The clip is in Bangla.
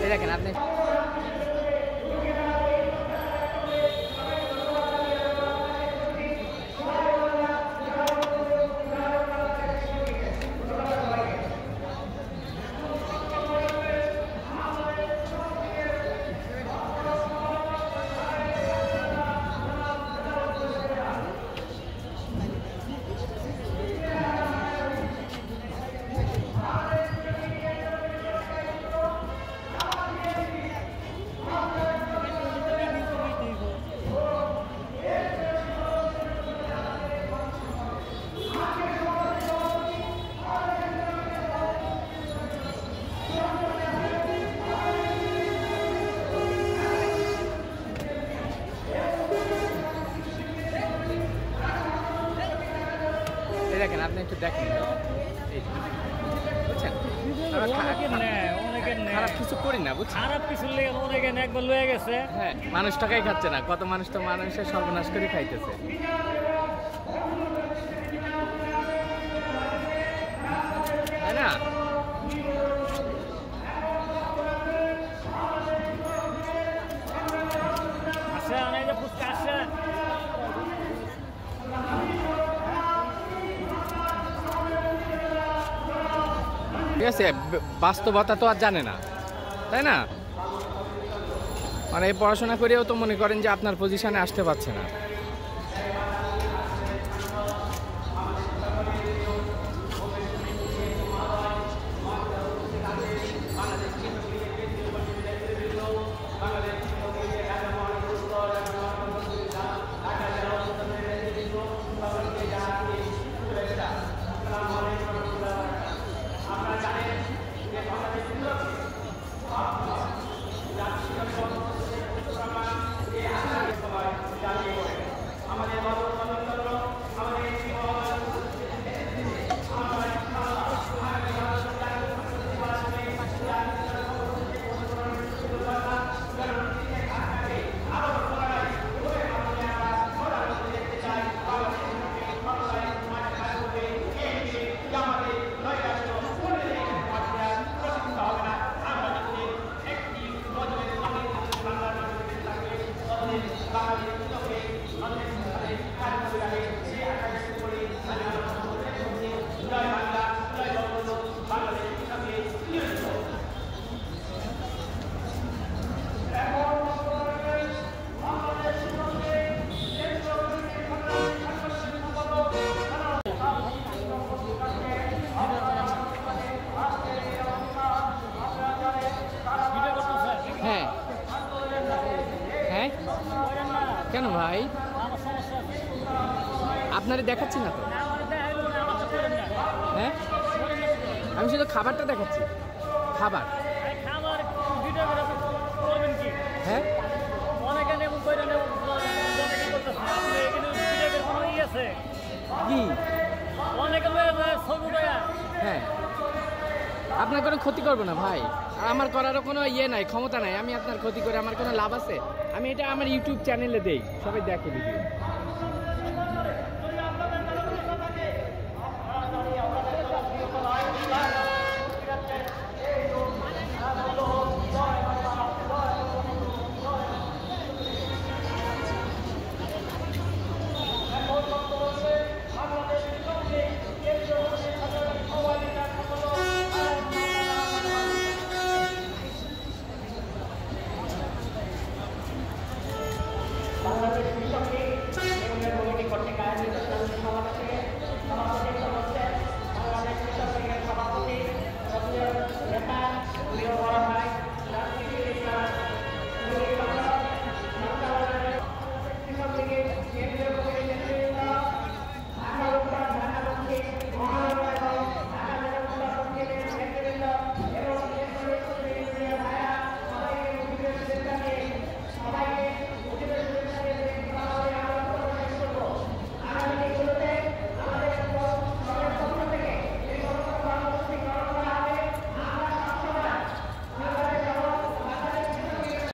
দেখেন আপনি দেখেন আপনি একটু দেখেন বুঝছেন খারাপ কিছু করি না বুঝছেন খারাপ কিছু অনেকে একবার লয়ে গেছে হ্যাঁ মানুষ টাকাই খাচ্ছে না কত মানুষ তো মানুষের সর্বনাশ করে খাইতেছে তাই না আসে অনেক ফুচকা আসে ঠিক আছে বাস্তবতা তো আর জানে না তাই না মানে পড়াশোনা করেও তো মনে করেন যে আপনার পজিশনে আসতে পারছে না হ্যাঁ হ্যাঁ কেন ভাই আপনারে দেখাচ্ছি না তো হ্যাঁ আমি শুধু খাবারটা দেখাচ্ছি খাবার হ্যাঁ কি হ্যাঁ আপনার কোনো ক্ষতি করবো না ভাই আর আমার করারও কোনো ইয়ে নাই ক্ষমতা নাই আমি আপনার ক্ষতি করে আমার কোনো লাভ আছে আমি এটা আমার ইউটিউব চ্যানেলে দেই সবাই দেখে ভিডিও